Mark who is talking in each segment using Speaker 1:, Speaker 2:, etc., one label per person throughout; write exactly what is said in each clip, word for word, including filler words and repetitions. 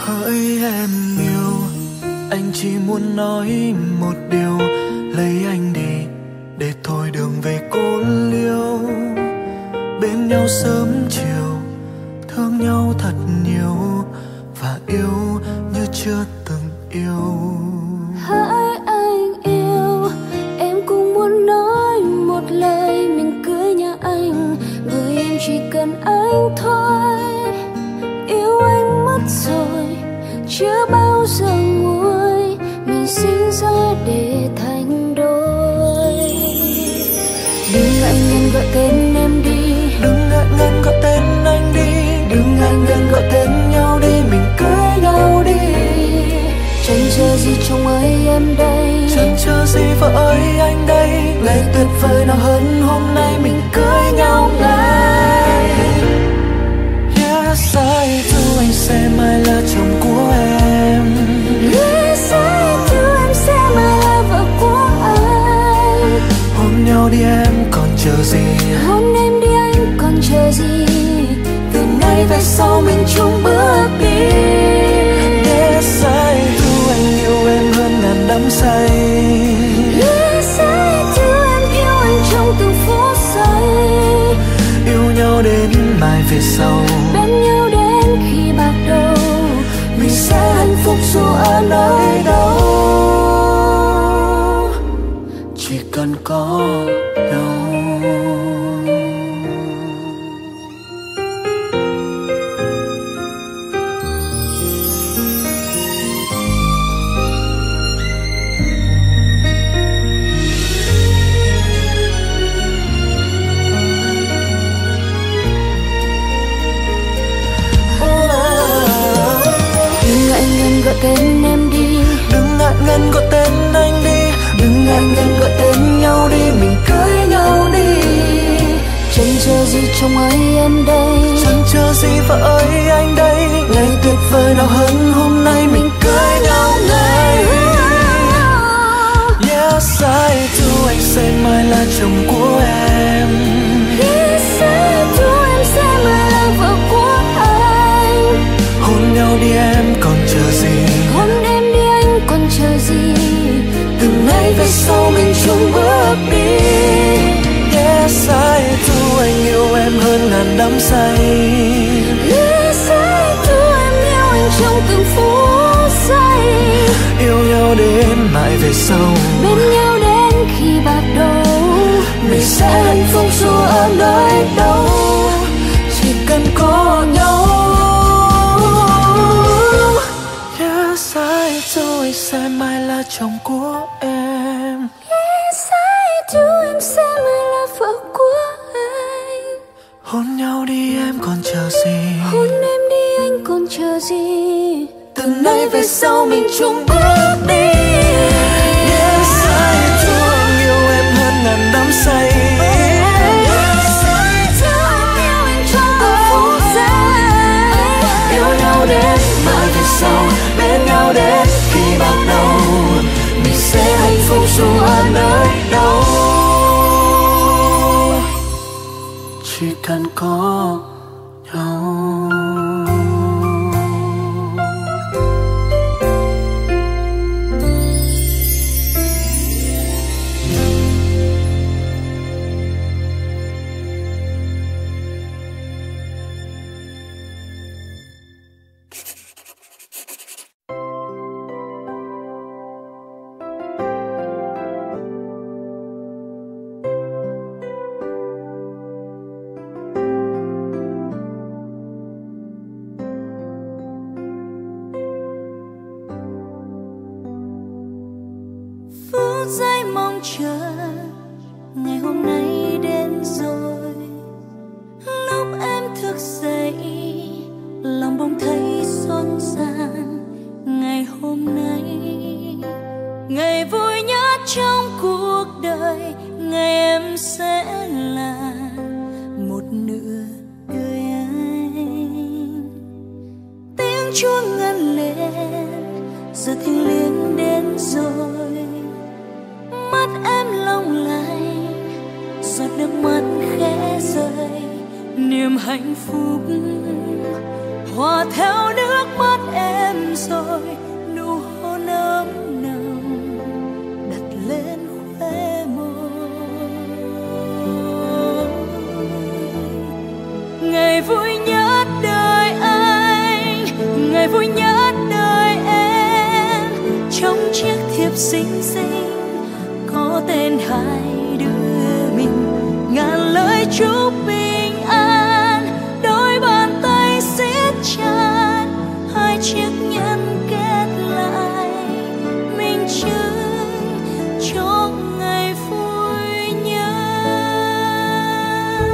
Speaker 1: Hỡi em yêu, anh chỉ muốn nói một điều, lấy anh đi để thôi đường về cô liêu. Bên nhau sớm chiều, thương nhau thật nhiều và yêu như chưa từng yêu.
Speaker 2: Hỡi anh yêu, em cũng muốn nói một lời mình cưới nhà anh, bởi em chỉ cần anh thôi. Yêu anh mất rồi, chưa bao giờ nguôi, mình sinh ra để thành đôi. Đừng ngại ngần gọi tên em đi,
Speaker 1: đừng ngại ngần gọi tên anh đi, đừng ngại ngần gọi tên nhau đi, mình cưới nhau đi.
Speaker 2: Chẳng chờ gì chồng ơi em đây,
Speaker 1: chẳng chờ gì vợ ơi anh đây, ngày tuyệt vời nào hơn hôm nay mình cưới nhau ngay. Yes, I do, anh sẽ mãi là chồng của em.
Speaker 2: Yes, I do, em sẽ mãi là vợ của anh.
Speaker 1: Hôn nhau đi em còn chờ gì,
Speaker 2: hôn em đi anh còn chờ gì,
Speaker 1: từ nay về sau mình chung bước đi. Yes, I do, anh yêu em hơn ngàn đắm say.
Speaker 2: Yes, I do, em yêu anh trong từng phút giây.
Speaker 1: Yêu nhau đến mai về sau,
Speaker 2: bên nhau đến khi bạc đầu,
Speaker 1: mình sẽ hạnh phúc dù ở nơi đâu, chỉ cần có nhau.
Speaker 2: Gọi tên em đi,
Speaker 1: đừng ngại ngần gọi tên anh đi, đừng ngại ngần gọi tên nhau đi, mình cưới nhau đi.
Speaker 2: Chẳng chờ gì chồng ơi em đây,
Speaker 1: chẳng chờ gì vợ ơi anh đây, ngày tuyệt vời nào hơn hôm nay mình cưới nhau ngay. Yes, I do, anh sẽ mãi là chồng của em.
Speaker 2: Yes, I do, em sẽ mãi là vợ của anh.
Speaker 1: Hôn nhau đi em còn chờ gì,
Speaker 2: hôn em đi anh còn chờ gì,
Speaker 1: từ nay về sau mình chung bước đi. Yes, I do, anh yêu em hơn ngàn đắm say.
Speaker 2: Yes, I do, em yêu anh trong từng phút giây.
Speaker 1: Yêu nhau đến mãi về sau,
Speaker 2: bên nhau đến khi bạc đầu,
Speaker 1: mình sẽ hạnh phúc dù ở nơi đâu, chỉ cần có nhau. Yes, I do, anh sẽ mãi là chồng của em.
Speaker 2: Yes, I do, em sẽ mãi là vợ của anh.
Speaker 1: Hôn nhau đi em còn chờ gì,
Speaker 2: hôn em đi anh còn chờ gì,
Speaker 1: từ nay về sau mình chung bước đi. Yes, I do, anh yêu em hơn ngàn đắm say.
Speaker 2: Yes, I do, em yêu anh trong từng phút giây.
Speaker 1: Yêu nhau đến mãi về sau, bên nhau đến khi bạc đầu, mình sẽ hạnh phúc dù ở nơi đâu, chỉ cần có nhau.
Speaker 2: Phút giây mong chờ ngày hôm nay đến rồi, lúc em thức dậy lòng bỗng thấy xót xa. Ngày hôm nay ngày vui nhất trong cuộc đời, ngày em sẽ là một nửa đời anh. Tiếng chuông ngân lên giờ thiêng liêng đến rồi, mắt em long lanh giọt nước mắt khẽ rơi, niềm hạnh phúc hòa theo nước mắt em chiếc thiệp xinh xinh có tên hai đứa mình, ngàn lời chúc bình an, đôi bàn tay siết chặt, hai chiếc nhẫn kết lại, mình chơi cho ngày vui nhất.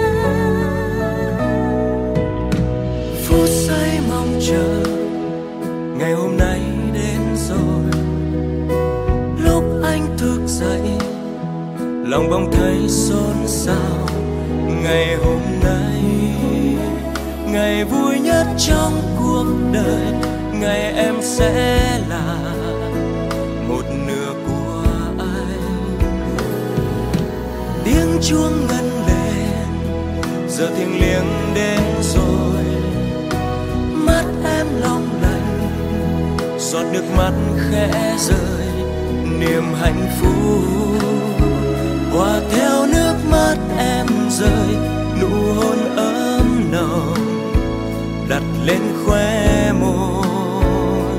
Speaker 1: Phút giây mong chờ ngày hôm nay đến rồi, lúc anh thức dậy lòng bỗng thấy xôn xao. Ngày hôm nay ngày vui nhất trong cuộc đời, ngày em sẽ là một nửa của anh. Tiếng chuông ngân lên, giờ thiêng liêng đến rồi, mắt em long lanh, giọt nước mắt khẽ rơi, niềm hạnh phúc hòa theo nước mắt em rơi, nụ hôn ấm nồng đặt lên khóe môi.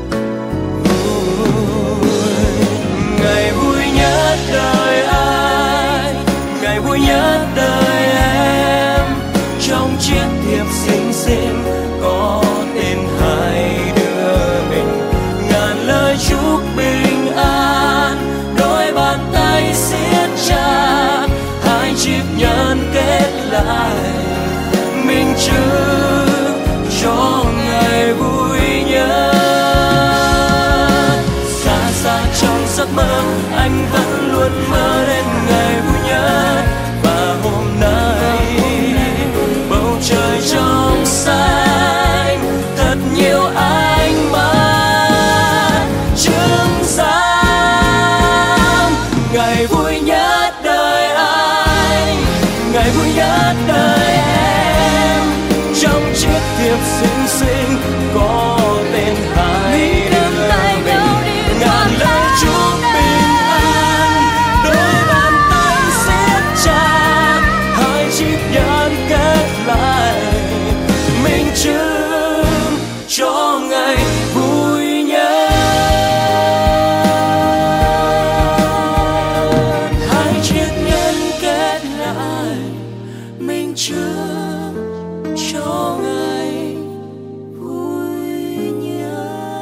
Speaker 1: Ngày vui nhất đời anh, ngày vui nhất đời em, trong chiếc thiệp xinh xinh có tên hai đứa mình, ngàn lời chúc bình an, đôi bàn tay siết chặt, hai chiếc nhẫn kết lại, minh chứng cho ngày vui nhất. Xa xa trong giấc mơ anh vẫn luôn mơ đến ngày vui nhất, và hôm nay bầu trời trong xanh thật nhiều ánh mắt chứng giám. Ngày vui nhất đời anh, ngày vui nhất đời em, trong chiếc thiệp xinh xinh có tên hai đứa mình, ngàn lời chúc bình an, đôi bàn tay siết chặt, hai chiếc nhẫn kết lại, minh chứng cho ngày vui nhất. Hai chiếc nhẫn kết lại, minh chứng cho ngày vui nhất.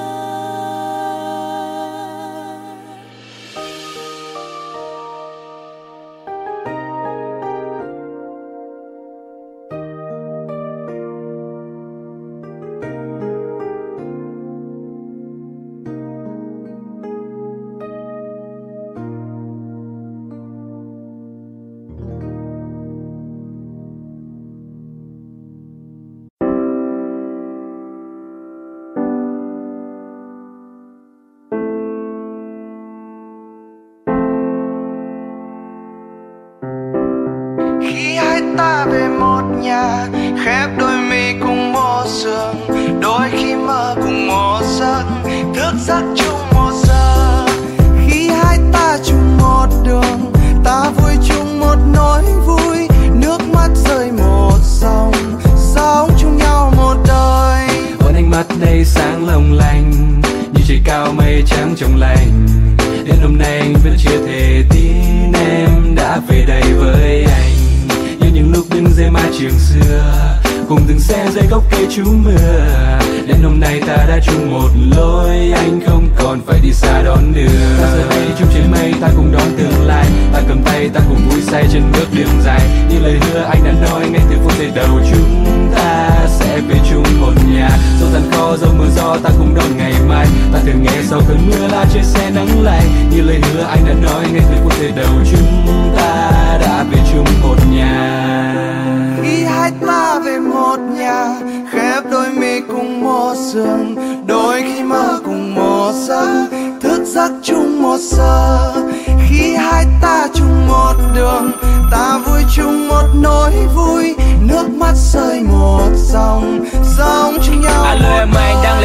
Speaker 3: Khi hai ta về một nhà, khép đôi mi cùng một giường, đôi khi mơ cùng một giấc, thức giấc chung một giờ. Khi hai ta chung một đường, ta vui chung một nỗi vui, nước mắt rơi một dòng, sống chung nhau một đời.
Speaker 4: Ôn ánh mắt đây sáng long lanh, như trời cao mây trắng trong lành. Đến hôm nay anh vẫn chưa thể tin em đã về đây với anh, như những lúc đứng dưới mái trường xưa, cùng từng xe dưới gốc cây trú mưa. Đến hôm nay ta đã chung một lối, anh không còn phải đi xa đón đưa. Ta giờ đây chung trên mây, ta cùng đón tương lai, ta cầm tay, ta cùng vui say trên bước đường dài. Như lời hứa anh đã nói ngay từ phút giây đầu, chúng ta sẽ về chung một nhà. Dẫu gian khó, dẫu mưa gió, ta cùng đón ngày mai. Ta thường nghe sau cơn mưa là trời sẽ nắng lại. Như lời hứa anh đã nói ngay từ phút giây đầu, chúng ta đã về chung một nhà.
Speaker 3: Khi hai ta về một nhà, khép đôi mi cùng một giường, đôi khi mơ cùng một giấc, thức giấc chung một giờ. Khi hai ta chung một đường, ta vui chung một nỗi vui, nước mắt rơi một dòng, sống chung nhau.
Speaker 5: Alo em, anh đang lấy xe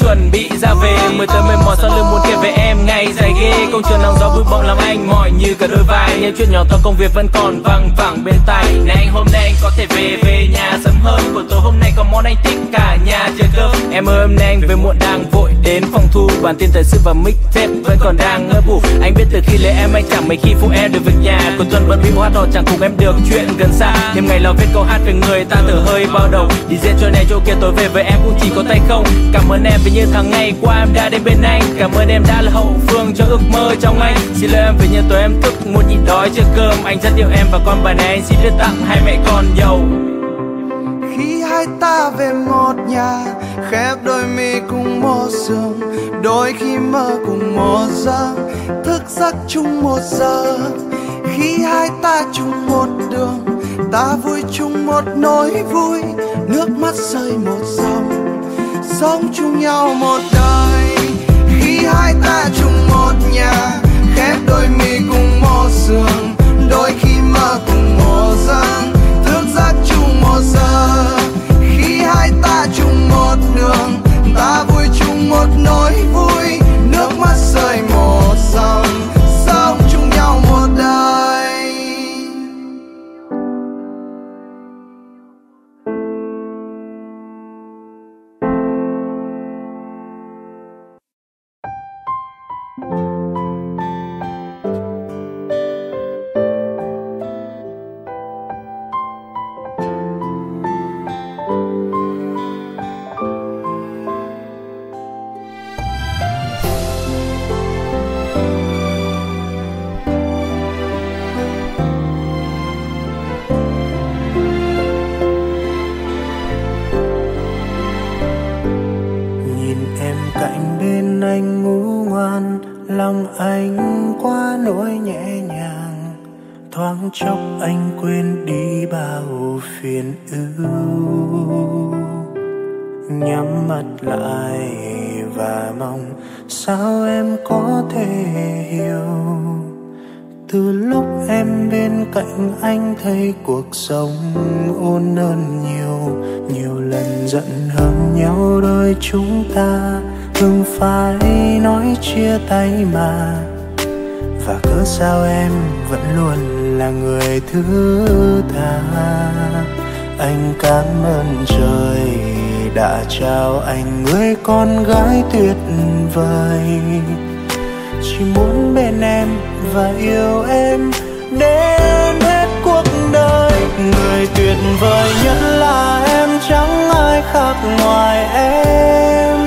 Speaker 5: chuẩn bị ra về. Mới tới mệt mỏi sau lưng muốn kể về em ngày dài ghê. Công trường nắng gió bụi bặm làm anh mỏi như cả đôi vai. Những chuyện nhỏ to công việc vẫn còn văng vẳng bên tai. Này anh hôm nay anh có thể về về nhà sớm hơn. Buổi tối hôm nay có món anh thích cả nhà chơi cơm. Em ơi hôm nay anh về muộn đang vội đến phòng thu. Bản tin thời sự và mixtape vẫn còn đang ngỡ ngủ. Anh biết từ khi lấy em anh chẳng mấy khi phụ em được việc nhà. Cuối tuần bận bịu hát hò chẳng cùng em được chuyện gần xa. Đêm ngày lo viết câu hát về người ta thở hơi bao đầu. Đi dễ chỗ này chỗ kia tối về với em cũng chỉ có tay không. Cảm ơn em vì như tháng ngày qua em đã đến bên anh. Cảm ơn em đã là hậu phương cho ước mơ trong anh. Xin lỗi em vì như tối em thức muốn nhịn đói chưa cơm. Anh rất yêu em và con bà này anh xin đưa tặng hai mẹ con giàu.
Speaker 3: Khi hai ta về một nhà, khép đôi mi cùng một giường, đôi khi mơ cùng một giấc, thức giấc chung một giờ. Khi hai ta chung một đường, ta vui chung một nỗi vui, nước mắt rơi một dòng, sống chung nhau một đời. Khi hai ta chung một nhà, khép đôi mi cùng một giường, đôi khi mơ cùng một giấc, thức giấc chung một giờ. Khi hai ta chung một đường, ta vui chung một nỗi vui, nước mắt rơi một dòng, sống chung nhau một đời.
Speaker 1: Anh ngủ ngoan, lòng anh quá nỗi nhẹ nhàng. Thoáng chốc anh quên đi bao phiền ưu. Nhắm mắt lại và mong sao em có thể hiểu. Từ lúc em bên cạnh anh thấy cuộc sống ôn hơn nhiều. Nhiều lần giận hơn nhau đôi chúng ta thường phải nói chia tay mà. Và cớ sao em vẫn luôn là người thứ tha. Anh cảm ơn trời đã trao anh người con gái tuyệt vời. Chỉ muốn bên em và yêu em đến hết cuộc đời. Người tuyệt vời nhất là em, chẳng ai khác ngoài em.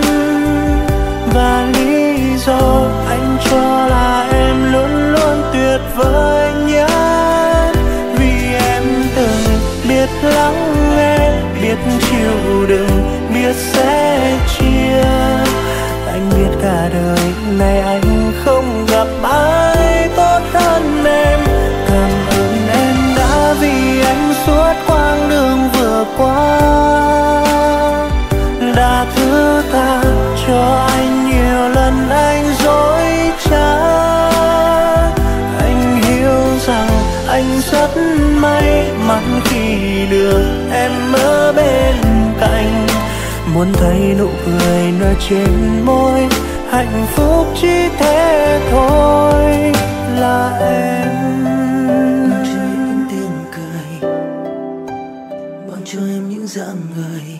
Speaker 1: Và lý do anh cho là em luôn luôn tuyệt vời nhất. Vì em từng biết lắng nghe, biết chịu đựng, biết sẻ chia. Anh biết cả đời này anh không gặp ai tốt hơn em. Cảm ơn em đã vì anh suốt quãng đường vừa qua, đã thứ tha cho anh nhiều lần anh dối trá. Anh hiểu rằng anh rất may mắn khi được em ở bên cạnh. Muốn thấy nụ cười nở trên môi, hạnh phúc chỉ thế thôi là em.
Speaker 6: Mang cho em những tiếng cười, mang cho em những dáng người,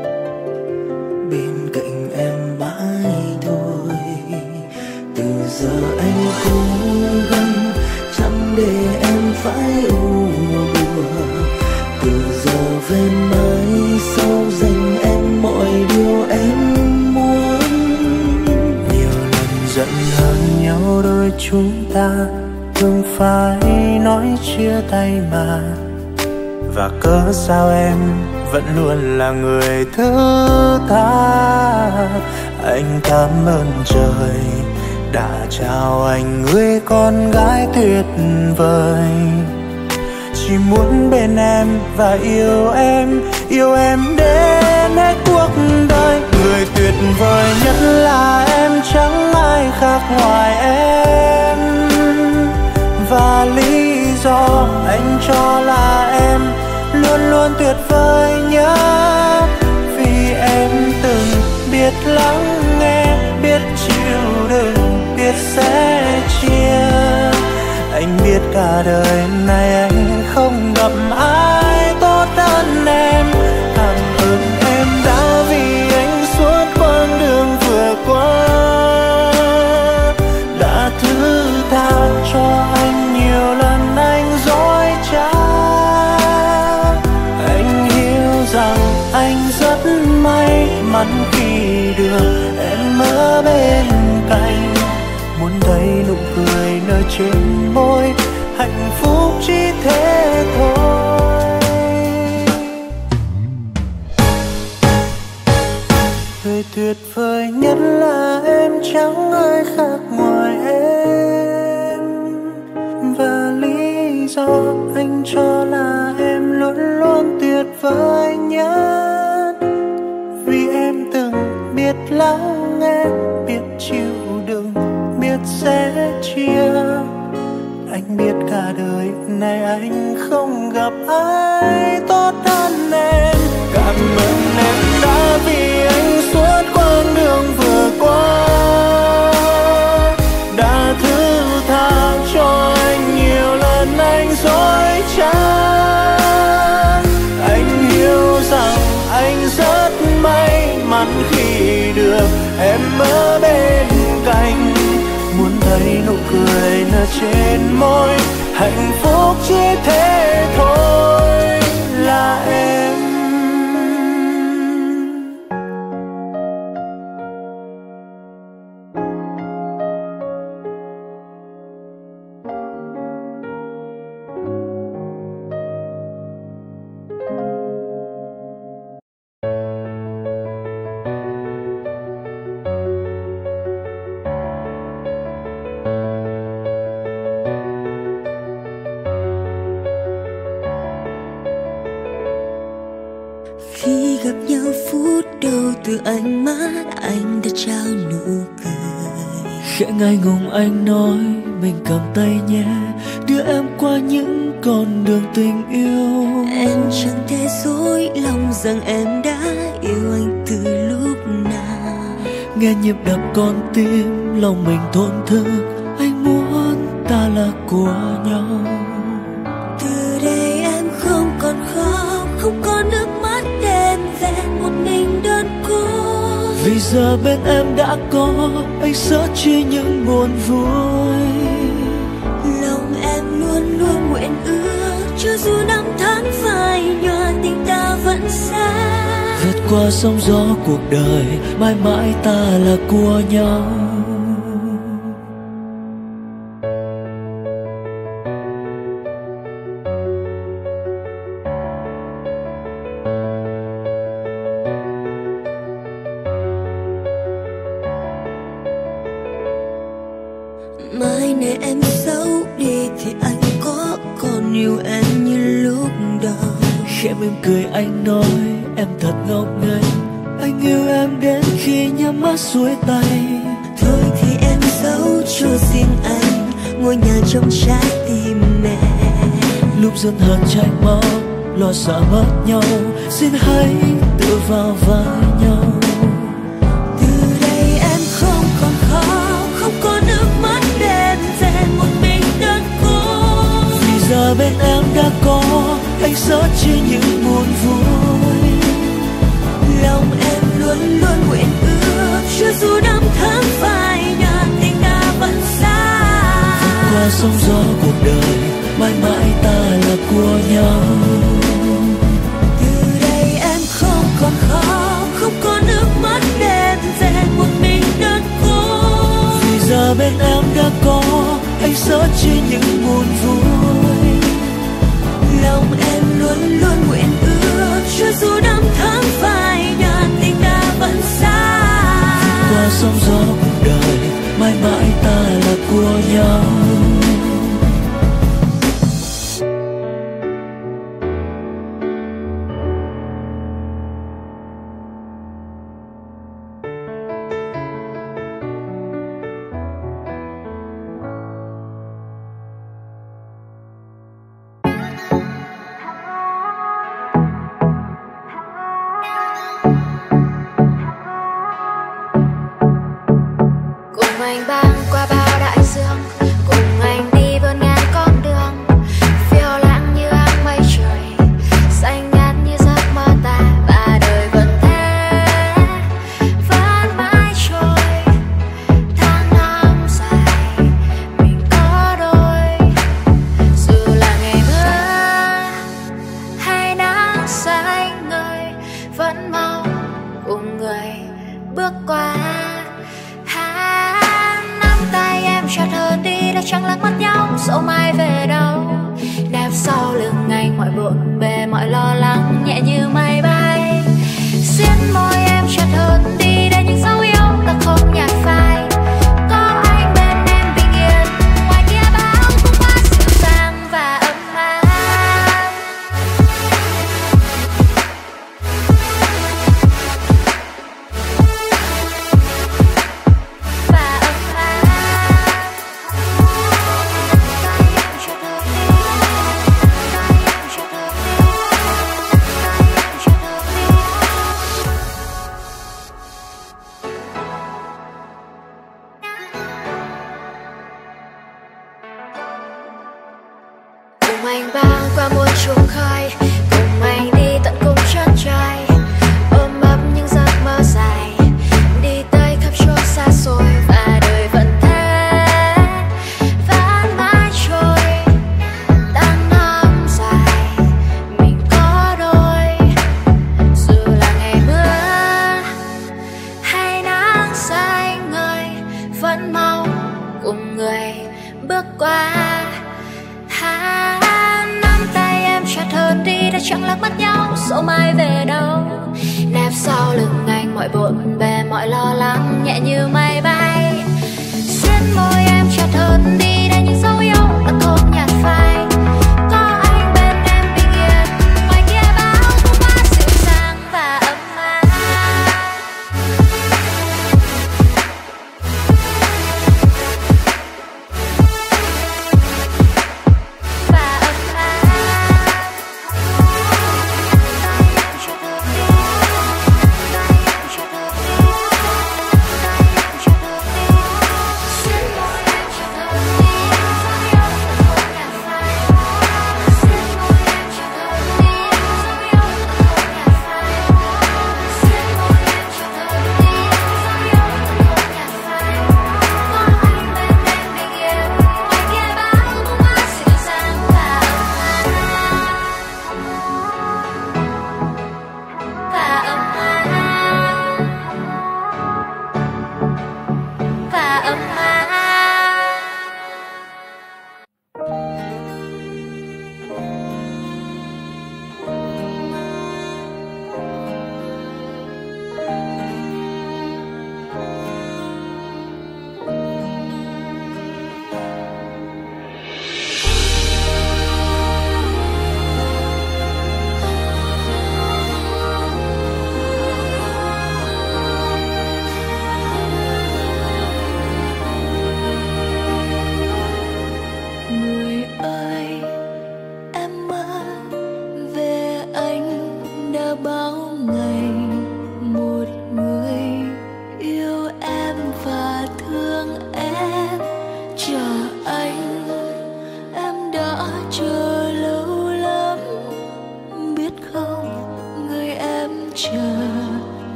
Speaker 6: bên cạnh em mãi thôi. Từ giờ anh cố gắng chẳng để em phải u buồn. Từ giờ về mãi sau dành em mọi điều em muốn.
Speaker 1: Nhiều lần giận hơn nhau đôi chúng ta thường phải nói chia tay mà. Và cớ sao em vẫn luôn là người thứ tha. Anh cảm ơn trời đã trao anh người con gái tuyệt vời. Chỉ muốn bên em và yêu em, yêu em đến hết cuộc đời. Người tuyệt vời nhất là em, chẳng ai khác ngoài em. Và lý do anh cho là em luôn luôn tuyệt vời nhất. Vì em từng biết lắng biết chịu đựng, biết sẻ chia. Anh biết cả đời này anh không gặp ai tốt hơn em. Cảm ơn em đã vì anh suốt quãng đường vừa qua, đã thứ tha cho anh nhiều lần anh dối trá. Anh hiểu rằng anh rất may mắn khi được em ở bên cạnh, muốn thấy nụ cười nơi trên môi, hạnh phúc chỉ thế thôi. Người tuyệt vời nhất là em, chẳng ai khác ngoài em. Và lý do anh cho là em luôn luôn tuyệt vời nhất, vì em từng biết lắng nghe, biết chịu đựng, biết sẻ chia. Anh biết cả đời này anh không gặp ai tốt hơn em. Cảm ơn em đã vì anh suốt quãng đường vừa qua, đã thứ tha cho anh nhiều lần anh dối trá. Anh hiểu rằng anh rất may mắn khi được em ở bên cạnh, muốn thấy nụ cười nở trên môi, hạnh phúc chỉ thế thôi là em.
Speaker 6: Khi gặp nhau phút đầu từ ánh mắt anh đã trao nụ cười.
Speaker 1: Khẽ ngại ngùng anh nói mình cầm tay nhé, đưa em qua những con đường tình yêu.
Speaker 6: Em chẳng thể dối lòng rằng em đã yêu anh từ lúc nào.
Speaker 1: Nghe nhịp đập con tim lòng mình thổn thức, anh muốn ta là của nhau.
Speaker 6: Từ đây em không còn khóc, không còn nước mắt đêm về một mình đơn côi.
Speaker 1: Vì giờ bên em đã có anh sớt chia những buồn vui.
Speaker 6: Lòng em luôn luôn nguyện ước, cho dù năm tháng phai nhòa tình ta vẫn xa.
Speaker 1: Vượt qua sóng gió cuộc đời, mãi mãi ta là của nhau.
Speaker 6: Mai này em xấu đi thì anh có còn yêu em như lúc đầu.
Speaker 1: Khẽ mỉm cười anh nói em thật ngốc nghếch, anh yêu em đến khi nhắm mắt xuôi tay.
Speaker 6: Thôi thì em giấu cho riêng anh ngôi nhà trong trái tim mẹ.
Speaker 1: Lúc dần hờn trách móc, lo sợ mất nhau, xin hãy tự vào vai nhau.
Speaker 6: Từ đây em không còn khóc, không có nước mắt đêm về một mình đơn côi.
Speaker 1: Vì giờ bên em đã có anh sớt chia những buồn vui.
Speaker 6: Lòng em luôn luôn nguyện ước, cho dù năm tháng phai nhòa tình ta vẫn xa.
Speaker 1: Vượt qua sóng gió cuộc đời, mãi mãi ta là của nhau.
Speaker 6: Từ đây em không còn khóc, không có nước mắt đêm về một mình đơn côi.
Speaker 1: Vì giờ bên em đã có anh sớt chia những buồn vui.
Speaker 6: Lòng em luôn luôn nguyện ước, cho dù năm tháng phai nhòa tình ta vẫn xa.
Speaker 1: Vượt qua sóng gió cuộc đời, mãi mãi ta là của nhau.
Speaker 2: anh băng qua bao đại dương, cùng anh đi vươn ngàn con đường, phiêu lãng như áng mây trời, xanh ngát như giấc mơ ta, và đời vẫn thế, vẫn mãi trôi. Tháng năm dài mình có đôi, dù là ngày mưa hay nắng xanh ngời, vẫn mong cùng người bước qua. Nắm tay em chặt hơn đi đã chẳng lắc mắt nhau, dẫu mai về đâu. Nép sau lưng anh mọi bộn bề mọi lo lắng nhẹ như mây bay. Xiết môi em chặt hơn đi để những dấu yêu ta không nhạt phai. Có anh bên em bình yên, ngoài kia bão cũng quá dịu dàng và ấm áp. Cùng anh băng qua muôn trùng khơi, cùng anh đi tận cùng chân trời, ôm ấp những giấc mơ dài, đi tới khắp chỗ xa xôi, và đời vẫn thế, vẫn mãi trôi. Tháng năm dài mình có đôi, dù là ngày mưa hay nắng xanh ngời, vẫn mong cùng người bước qua. Nắm tay em chặt hơn đi đã chẳng lắc mắt nhau, dẫu mai về đâu. Nép sau lưng anh mọi bộn bề mọi lo lắng nhẹ như mây bay. Xiết môi em chặt hơn đi để những dấu yêu ta không nhạt phai. Có anh bên em bình yên, ngoài kia bão cũng quá dịu dàng và ấm áp.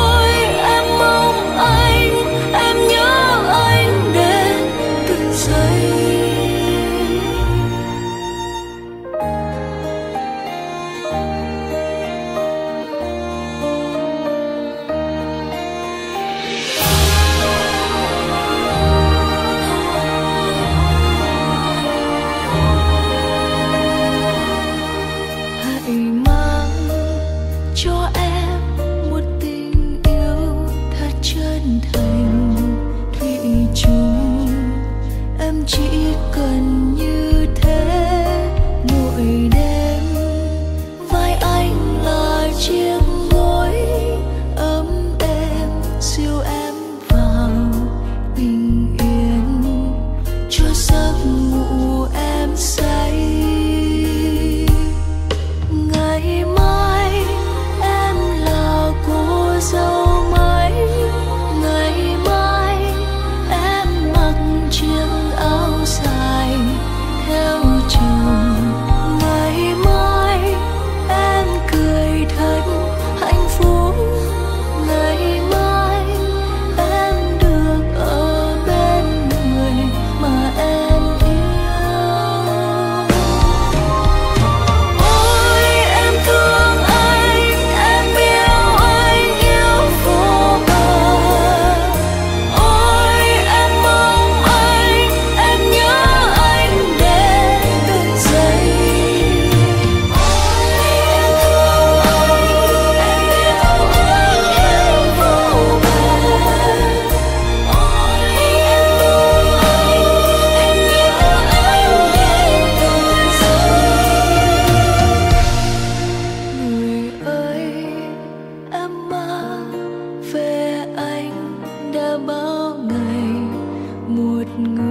Speaker 2: Rơi chung. Em chỉ cần như thế mỗi đêm. Vai anh là chiếc gối ấm êm dìu em vào bình yên, cho giấc ngủ em say. Ngày mai em là cô dâu mới, ngày mai em mặc chiếc áo dài theo chồng, ngày mai em cười thật hạnh phúc, ngày mai em được ở bên người mà em yêu. Ôi em thương anh, em yêu anh yêu vô bờ. Ôi em mong anh, em nhớ anh đến từng giây. Ôi em thương anh, em yêu anh yêu vô bờ. Ôi em mong anh, em nhớ anh đến từng giây. Người ơi, em mơ về anh đã bao ngày, một người